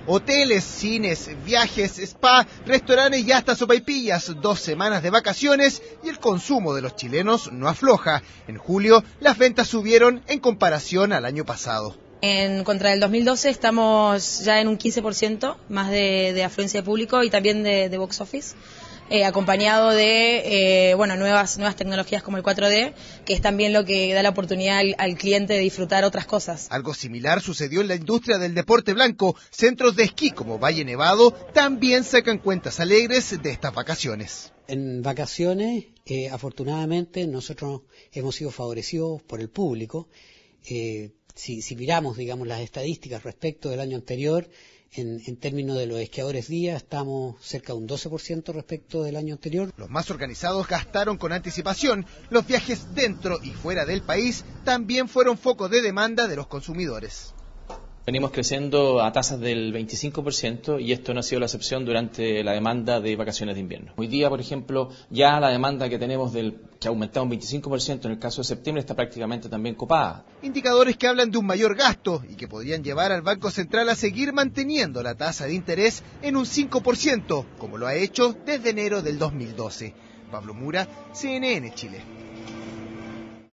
Hoteles, cines, viajes, spa, restaurantes y hasta sopaipillas, 2 semanas de vacaciones y el consumo de los chilenos no afloja. En julio las ventas subieron en comparación al año pasado. Contra el 2012 estamos ya en un 15% más de afluencia de público y también de box office. Acompañado de nuevas tecnologías como el 4D, que es también lo que da la oportunidad al cliente de disfrutar otras cosas. Algo similar sucedió en la industria del deporte blanco. Centros de esquí como Valle Nevado también sacan cuentas alegres de estas vacaciones. En vacaciones, afortunadamente, nosotros hemos sido favorecidos por el público. Si miramos, digamos, las estadísticas respecto del año anterior, en términos de los esquiadores día, estamos cerca de un 12% respecto del año anterior. Los más organizados gastaron con anticipación. Los viajes dentro y fuera del país también fueron foco de demanda de los consumidores. Venimos creciendo a tasas del 25% y esto no ha sido la excepción durante la demanda de vacaciones de invierno. Hoy día, por ejemplo, ya la demanda que tenemos que ha aumentado un 25% en el caso de septiembre está prácticamente también copada. Indicadores que hablan de un mayor gasto y que podrían llevar al Banco Central a seguir manteniendo la tasa de interés en un 5%, como lo ha hecho desde enero del 2012. Pablo Mura, CNN Chile.